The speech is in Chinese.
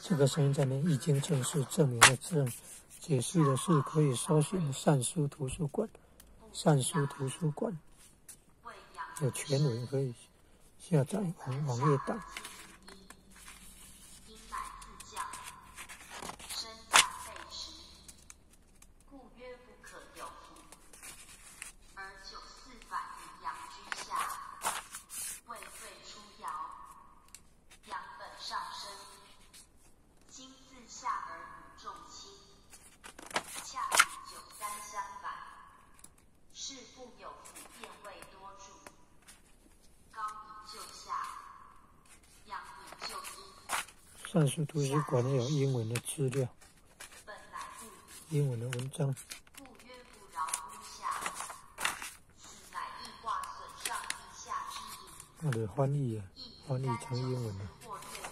这个声音在那一经正式证明的证，解释的是可以搜寻善书图书馆，善书图书馆有全文可以下载网页档。善书图书馆也有英文的资料，英文的文章。它的翻译成英文了。